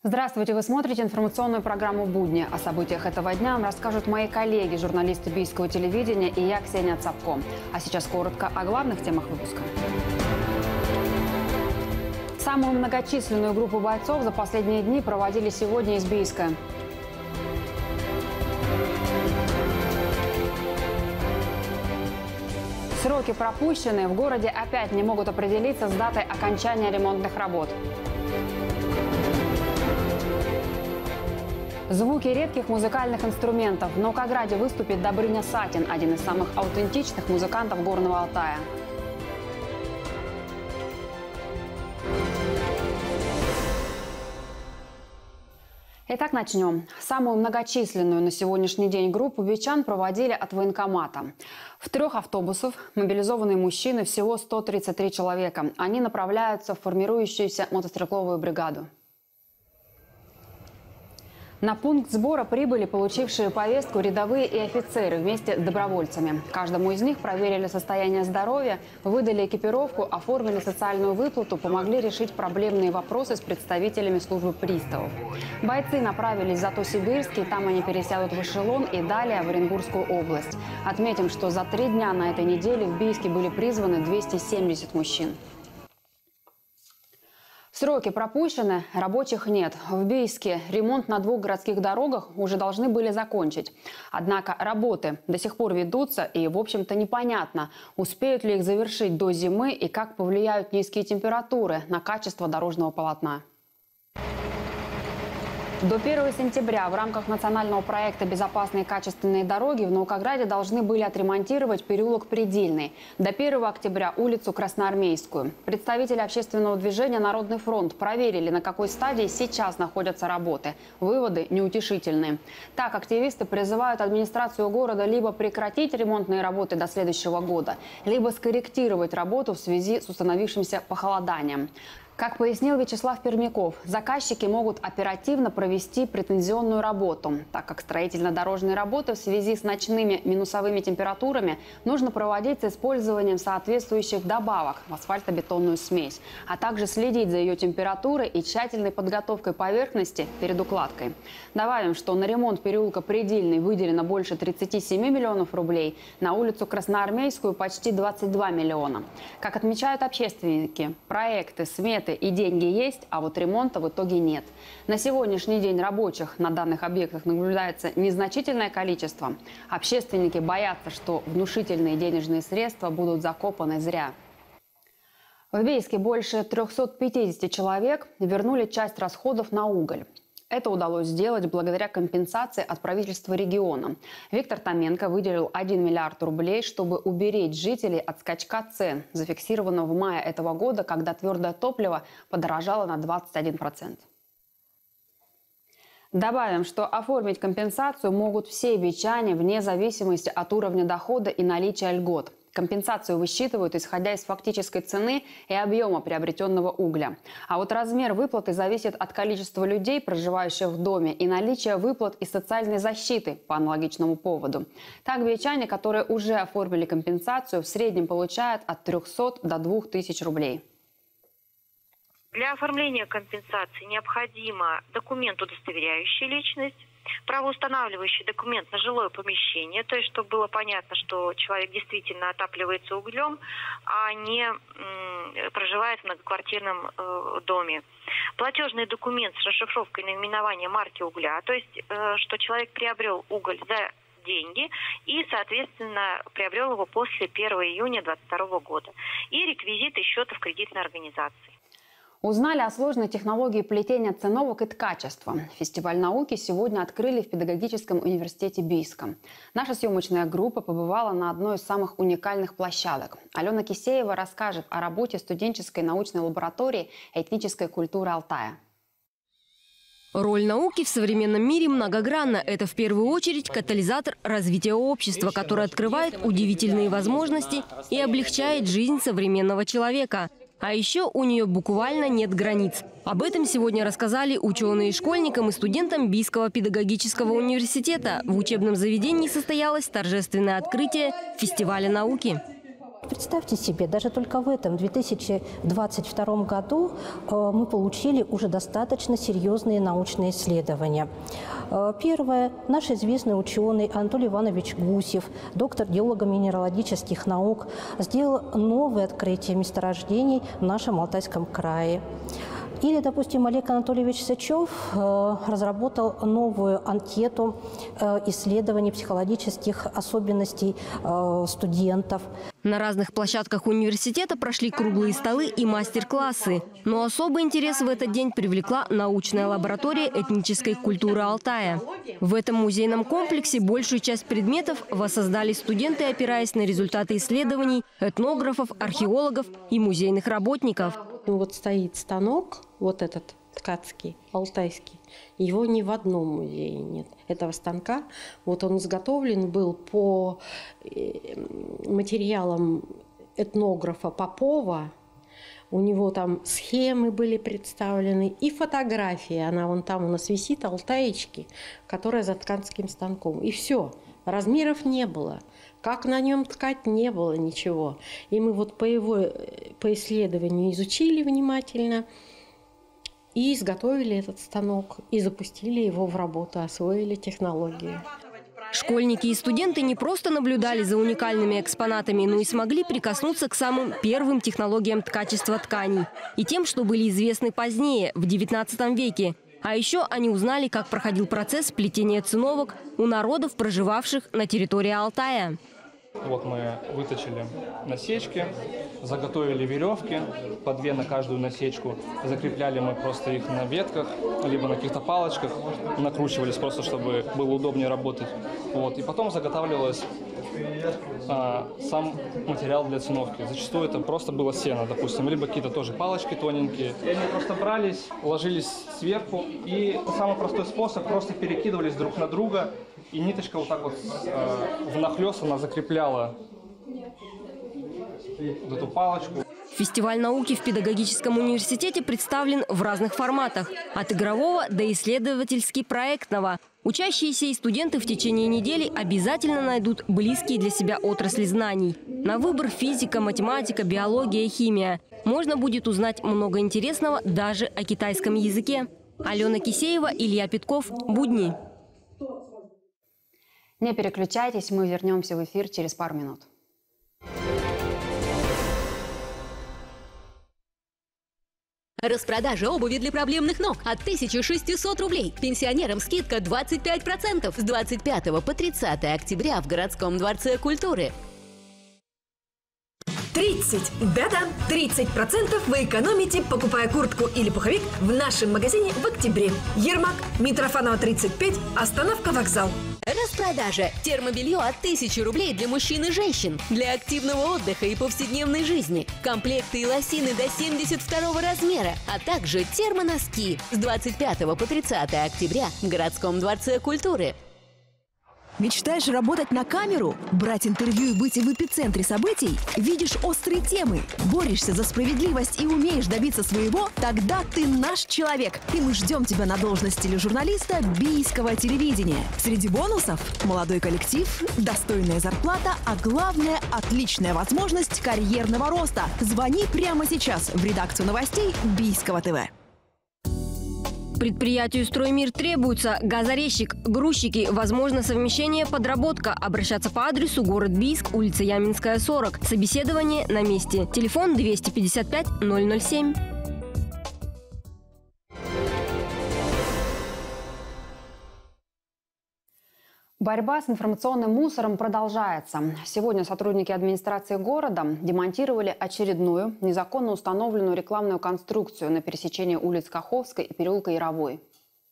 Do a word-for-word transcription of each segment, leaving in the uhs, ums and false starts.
Здравствуйте! Вы смотрите информационную программу «Будни». О событиях этого дня вам расскажут мои коллеги, журналисты Бийского телевидения и я, Ксения Цапко. А сейчас коротко о главных темах выпуска. Самую многочисленную группу бойцов за последние дни проводили сегодня из Бийска. Сроки пропущены. В городе опять не могут определиться с датой окончания ремонтных работ. Звуки редких музыкальных инструментов. В Наукограде выступит Добрыня Сатин, один из самых аутентичных музыкантов Горного Алтая. Итак, начнем. Самую многочисленную на сегодняшний день группу бичан проводили от военкомата. В трех автобусах мобилизованные мужчины, всего сто тридцать три человека. Они направляются в формирующуюся мотострелковую бригаду. На пункт сбора прибыли получившие повестку рядовые и офицеры вместе с добровольцами. Каждому из них проверили состояние здоровья, выдали экипировку, оформили социальную выплату, помогли решить проблемные вопросы с представителями службы приставов. Бойцы направились в Зато-Сибирский, там они пересядут в эшелон и далее в Оренбургскую область. Отметим, что за три дня на этой неделе в Бийске были призваны двести семьдесят мужчин. Сроки пропущены, рабочих нет. В Бийске ремонт на двух городских дорогах уже должны были закончить. Однако работы до сих пор ведутся, и, в общем-то, непонятно, успеют ли их завершить до зимы и как повлияют низкие температуры на качество дорожного полотна. До первого сентября в рамках национального проекта «Безопасные и качественные дороги» в Наукограде должны были отремонтировать переулок Предельный. До первого октября улицу Красноармейскую. Представители общественного движения «Народный фронт» проверили, на какой стадии сейчас находятся работы. Выводы неутешительные. Так, активисты призывают администрацию города либо прекратить ремонтные работы до следующего года, либо скорректировать работу в связи с установившимся похолоданием. Как пояснил Вячеслав Пермяков, заказчики могут оперативно провести претензионную работу, так как строительно-дорожные работы в связи с ночными минусовыми температурами нужно проводить с использованием соответствующих добавок в асфальтобетонную смесь, а также следить за ее температурой и тщательной подготовкой поверхности перед укладкой. Добавим, что на ремонт переулка Предельный выделено больше тридцати семи миллионов рублей, на улицу Красноармейскую почти двадцать два миллиона. Как отмечают общественники, проекты, сметы и деньги есть, а вот ремонта в итоге нет. На сегодняшний день рабочих на данных объектах наблюдается незначительное количество. Общественники боятся, что внушительные денежные средства будут закопаны зря. В Бийске больше трёхсот пятидесяти человек вернули часть расходов на уголь. Это удалось сделать благодаря компенсации от правительства региона. Виктор Томенко выделил один миллиард рублей, чтобы уберечь жителей от скачка цен, зафиксированного в мае этого года, когда твердое топливо подорожало на двадцать один процент. Добавим, что оформить компенсацию могут все бичане вне зависимости от уровня дохода и наличия льгот. Компенсацию высчитывают, исходя из фактической цены и объема приобретенного угля. А вот размер выплаты зависит от количества людей, проживающих в доме, и наличия выплат и социальной защиты по аналогичному поводу. Так, бичане, которые уже оформили компенсацию, в среднем получают от трёхсот до двух тысяч рублей. Для оформления компенсации необходимо документ, удостоверяющий личность, правоустанавливающий документ на жилое помещение, то есть чтобы было понятно, что человек действительно отапливается углем, а не м, проживает в многоквартирном э, доме. Платежный документ с расшифровкой наименования марки угля, то есть э, что человек приобрел уголь за деньги и, соответственно, приобрел его после первого июня две тысячи двадцать второго года. И реквизиты счетов кредитной организации. Узнали о сложной технологии плетения циновок и ткачества. Фестиваль науки сегодня открыли в Педагогическом университете Бийска. Наша съемочная группа побывала на одной из самых уникальных площадок. Алена Кисеева расскажет о работе студенческой научной лаборатории этнической культуры Алтая. Роль науки в современном мире многогранна. Это в первую очередь катализатор развития общества, который открывает удивительные возможности и облегчает жизнь современного человека. А еще у нее буквально нет границ. Об этом сегодня рассказали ученые школьникам и студентам Бийского педагогического университета. В учебном заведении состоялось торжественное открытие фестиваля науки. Представьте себе, даже только в этом две тысячи двадцать втором году мы получили уже достаточно серьезные научные исследования. Первое. Наш известный ученый Анатолий Иванович Гусев, доктор геолого-минералогических наук, сделал новые открытия месторождений в нашем Алтайском крае. Или, допустим, Олег Анатольевич Сычев э, разработал новую анкету э, исследований психологических особенностей э, студентов. На разных площадках университета прошли круглые столы и мастер-классы. Но особый интерес в этот день привлекла научная лаборатория этнической культуры Алтая. В этом музейном комплексе большую часть предметов воссоздали студенты, опираясь на результаты исследований этнографов, археологов и музейных работников. Вот стоит станок, вот этот ткацкий, алтайский. Его ни в одном музее нет. Этого станка, вот он изготовлен был по материалам этнографа Попова. У него там схемы были представлены и фотографии. Она вон там у нас висит, Алтаечки, которая за ткацким станком. И все. Размеров не было. Как на нем ткать, не было ничего. И мы вот по его по исследованию изучили внимательно и изготовили этот станок, и запустили его в работу, освоили технологии. Школьники и студенты не просто наблюдали за уникальными экспонатами, но и смогли прикоснуться к самым первым технологиям ткачества тканей и тем, что были известны позднее, в девятнадцатом веке. А еще они узнали, как проходил процесс плетения циновок у народов, проживавших на территории Алтая. Вот мы выточили насечки, заготовили веревки, по две на каждую насечку. Закрепляли мы просто их на ветках, либо на каких-то палочках. Накручивались просто, чтобы было удобнее работать. Вот. И потом заготавливалось а, сам материал для циновки. Зачастую это просто было сено, допустим, либо какие-то тоже палочки тоненькие. И они просто брались, ложились сверху. И самый простой способ, просто перекидывались друг на друга. И ниточка вот так вот э, внахлёст она закрепляла вот эту палочку. Фестиваль науки в педагогическом университете представлен в разных форматах. От игрового до исследовательски-проектного. Учащиеся и студенты в течение недели обязательно найдут близкие для себя отрасли знаний. На выбор физика, математика, биология, химия. Можно будет узнать много интересного даже о китайском языке. Алена Кисеева, Илья Петков. Будни. Не переключайтесь, мы вернемся в эфир через пару минут. Распродажа обуви для проблемных ног от тысячи шестисот рублей. Пенсионерам скидка двадцать пять процентов с двадцать пятого по тридцатое октября в городском дворце культуры. тридцать! Да-да, тридцать процентов вы экономите, покупая куртку или пуховик в нашем магазине в октябре. Ермак, Митрофанова, тридцать пять, остановка вокзал. Распродажа. Термобелье от тысячи рублей для мужчин и женщин. Для активного отдыха и повседневной жизни. Комплекты и лосины до семьдесят второго размера. А также термоноски. С двадцать пятого по тридцатое октября в городском дворце культуры. Мечтаешь работать на камеру? Брать интервью и быть в эпицентре событий? Видишь острые темы? Борешься за справедливость и умеешь добиться своего? Тогда ты наш человек. И мы ждем тебя на должность тележурналиста Бийского телевидения. Среди бонусов – молодой коллектив, достойная зарплата, а главное – отличная возможность карьерного роста. Звони прямо сейчас в редакцию новостей Бийского ТВ. Предприятию «Строймир» требуется газорезчик, грузчики, возможно совмещение, подработка. Обращаться по адресу город Бийск, улица Яминская, сорок. Собеседование на месте. Телефон двести пятьдесят пять ноль ноль семь. Борьба с информационным мусором продолжается. Сегодня сотрудники администрации города демонтировали очередную незаконно установленную рекламную конструкцию на пересечении улиц Каховской и переулка Яровой.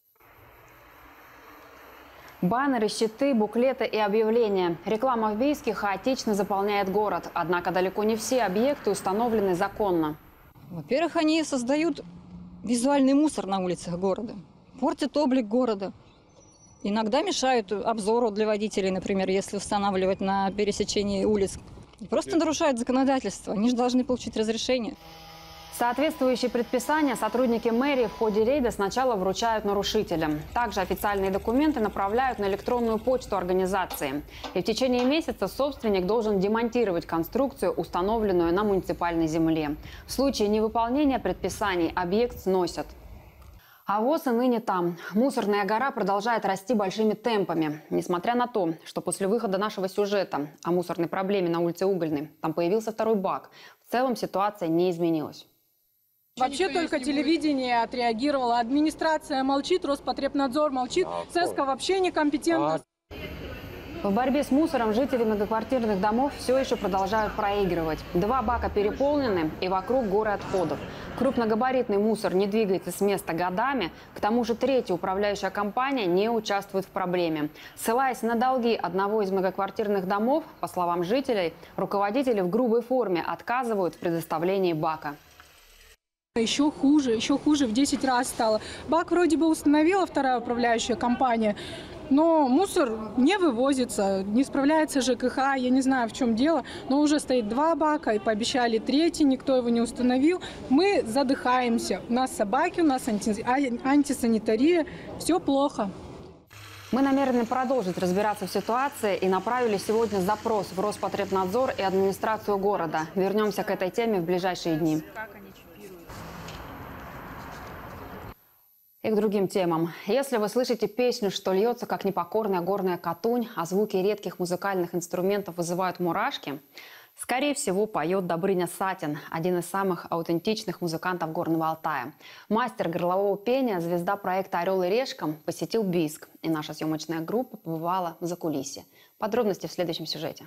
Баннеры, щиты, буклеты и объявления. Реклама в Бийске хаотично заполняет город. Однако далеко не все объекты установлены законно. Во-первых, они создают визуальный мусор на улицах города, портят облик города. Иногда мешают обзору для водителей, например, если устанавливать на пересечении улиц. Просто нарушают законодательство. Они же должны получить разрешение. Соответствующие предписания сотрудники мэрии в ходе рейда сначала вручают нарушителям. Также официальные документы направляют на электронную почту организации. И в течение месяца собственник должен демонтировать конструкцию, установленную на муниципальной земле. В случае невыполнения предписаний объект сносят. А ВОЗ и ныне там. Мусорная гора продолжает расти большими темпами. Несмотря на то, что после выхода нашего сюжета о мусорной проблеме на улице Угольной там появился второй бак, в целом ситуация не изменилась. Вообще только телевидение отреагировало. Администрация молчит, Роспотребнадзор молчит, ЦСКА вообще некомпетентна. В борьбе с мусором жители многоквартирных домов все еще продолжают проигрывать. Два бака переполнены и вокруг горы отходов. Крупногабаритный мусор не двигается с места годами. К тому же третья управляющая компания не участвует в проблеме. Ссылаясь на долги одного из многоквартирных домов, по словам жителей, руководители в грубой форме отказывают в предоставлении бака. Еще хуже, еще хуже в десять раз стало. Бак вроде бы установила вторая управляющая компания, но мусор не вывозится, не справляется ЖКХ, я не знаю, в чем дело, но уже стоит два бака и пообещали третий, никто его не установил. Мы задыхаемся, у нас собаки, у нас анти... антисанитария, все плохо. Мы намерены продолжить разбираться в ситуации и направили сегодня запрос в Роспотребнадзор и администрацию города. Вернемся к этой теме в ближайшие дни. И к другим темам. Если вы слышите песню, что льется, как непокорная горная Катунь, а звуки редких музыкальных инструментов вызывают мурашки, скорее всего, поет Добрыня Сатин, один из самых аутентичных музыкантов Горного Алтая. Мастер горлового пения, звезда проекта «Орел и решка» посетил Бийск, и наша съемочная группа побывала в закулисье. Подробности в следующем сюжете.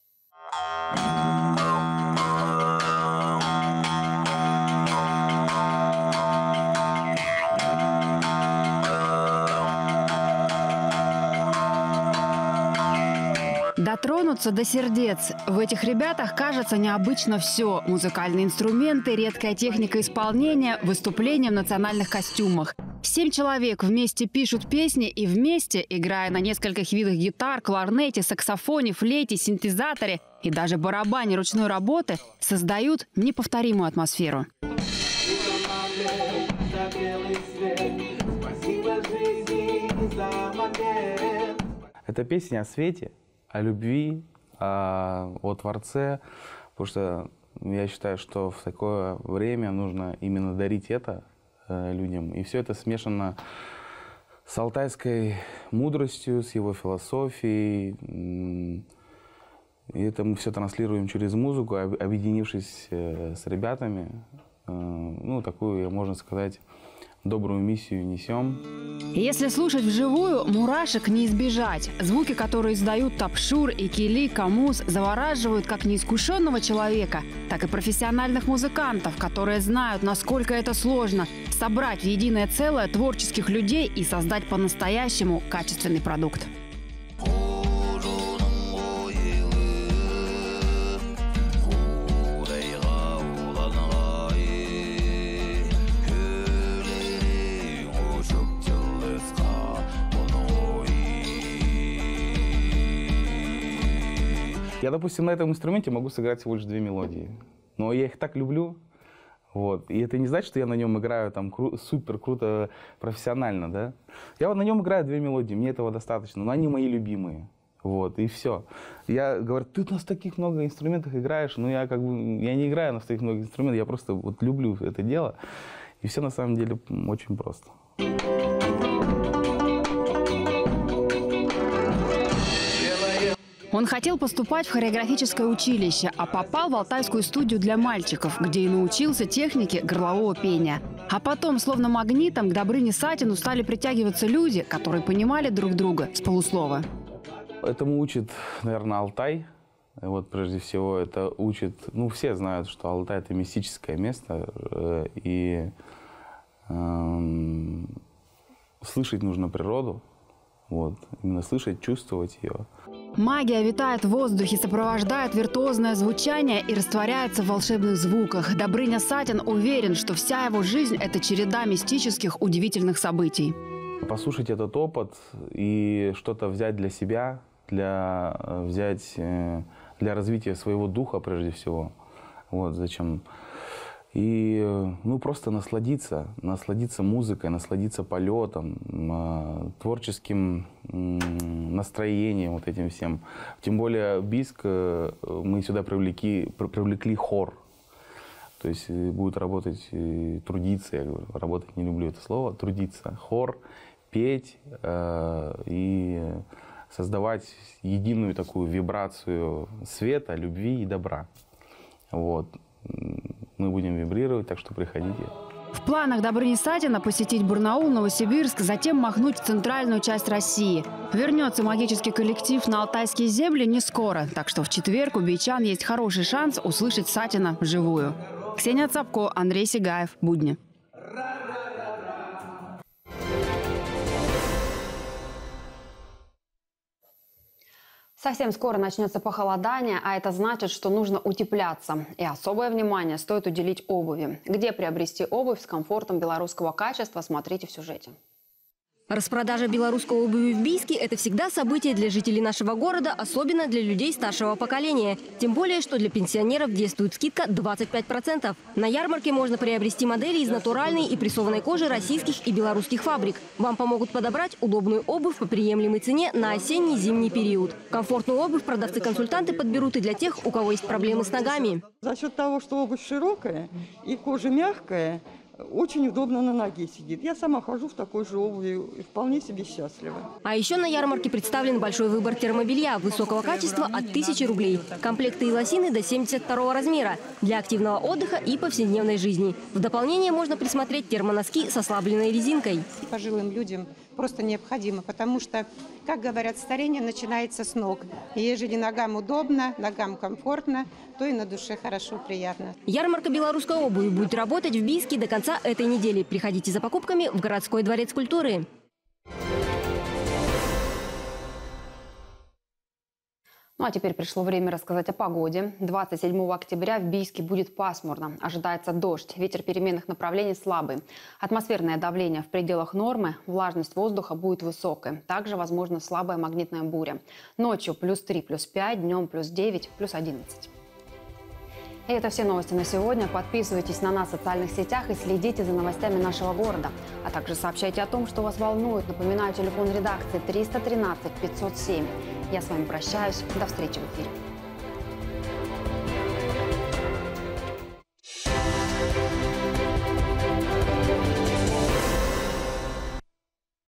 Дотронуться до сердец. В этих ребятах, кажется, необычно все. Музыкальные инструменты, редкая техника исполнения, выступления в национальных костюмах. Семь человек вместе пишут песни и вместе, играя на нескольких видах гитар, кларнете, саксофоне, флейте, синтезаторе и даже барабане ручной работы, создают неповторимую атмосферу. Это песня о свете, о любви, о, о Творце, потому что я считаю, что в такое время нужно именно дарить это э, людям. И все это смешано с алтайской мудростью, с его философией. И это мы все транслируем через музыку, объединившись э, с ребятами. Э, ну, такую, можно сказать, добрую миссию несем. Если слушать вживую, мурашек не избежать. Звуки, которые издают Тапшур и Кили, Камуз, завораживают как неискушенного человека, так и профессиональных музыкантов, которые знают, насколько это сложно – собрать в единое целое творческих людей и создать по-настоящему качественный продукт. Я, допустим, на этом инструменте могу сыграть всего лишь две мелодии, но я их так люблю, вот. И это не значит, что я на нем играю там кру- супер круто, профессионально, да. Я вот на нем играю две мелодии, мне этого достаточно, но они мои любимые, вот, и все. Я говорю, ты у нас таких много инструментов играешь, но я как бы, я не играю на таких много инструментов, я просто вот люблю это дело, и все на самом деле очень просто. Он хотел поступать в хореографическое училище, а попал в алтайскую студию для мальчиков, где и научился технике горлового пения. А потом, словно магнитом, к Добрыне Сатину стали притягиваться люди, которые понимали друг друга с полуслова. Этому учит, наверное, Алтай. Вот прежде всего это учит, ну все знают, что Алтай — это мистическое место, и э, слышать нужно природу, вот, именно слышать, чувствовать ее. Магия витает в воздухе, сопровождает виртуозное звучание и растворяется в волшебных звуках. Добрыня Сатин уверен, что вся его жизнь – это череда мистических, удивительных событий. Послушать этот опыт и что-то взять для себя, для, взять, для развития своего духа прежде всего. Вот зачем. И ну, просто насладиться, насладиться музыкой, насладиться полетом, творческим настроением, вот этим всем. Тем более в Бийск мы сюда привлекли, привлекли хор. То есть будет работать, трудиться, я говорю, работать не люблю это слово, трудиться. Хор, петь э, и создавать единую такую вибрацию света, любви и добра. Вот. Мы будем вибрировать, так что приходите. В планах Добрыни Сатина посетить Барнаул, Новосибирск, затем махнуть в центральную часть России. Вернется магический коллектив на алтайские земли не скоро, так что в четверг у бичан есть хороший шанс услышать Сатина вживую. Ксения Цапко, Андрей Сигаев. Будни. Совсем скоро начнется похолодание, а это значит, что нужно утепляться. И особое внимание стоит уделить обуви. Где приобрести обувь с комфортом белорусского качества, смотрите в сюжете. Распродажа белорусской обуви в Бийске – это всегда событие для жителей нашего города, особенно для людей старшего поколения. Тем более, что для пенсионеров действует скидка двадцать пять процентов. На ярмарке можно приобрести модели из натуральной и прессованной кожи российских и белорусских фабрик. Вам помогут подобрать удобную обувь по приемлемой цене на осенне-зимний период. Комфортную обувь продавцы-консультанты подберут и для тех, у кого есть проблемы с ногами. За счет того, что обувь широкая и кожа мягкая, очень удобно на ноге сидит. Я сама хожу в такой же обуви и вполне себе счастлива. А еще на ярмарке представлен большой выбор термобелья высокого качества от тысячи рублей. Комплекты и лосины до семьдесят второго размера для активного отдыха и повседневной жизни. В дополнение можно присмотреть термоноски с ослабленной резинкой. Пожилым людям просто необходимо, потому что, как говорят, старение начинается с ног. И ежели ногам удобно, ногам комфортно, то и на душе хорошо, приятно. Ярмарка белорусской обуви будет работать в Бийске до конца этой недели. Приходите за покупками в городской дворец культуры. Ну а теперь пришло время рассказать о погоде. двадцать седьмого октября в Бийске будет пасмурно. Ожидается дождь. Ветер переменных направлений слабый. Атмосферное давление в пределах нормы. Влажность воздуха будет высокой. Также возможна слабая магнитная буря. Ночью плюс три, плюс пять, днем плюс девять, плюс одиннадцать. И это все новости на сегодня. Подписывайтесь на нас в социальных сетях и следите за новостями нашего города. А также сообщайте о том, что вас волнует. Напоминаю, телефон редакции триста тринадцать пятьсот семь. Я с вами прощаюсь. До встречи в эфире.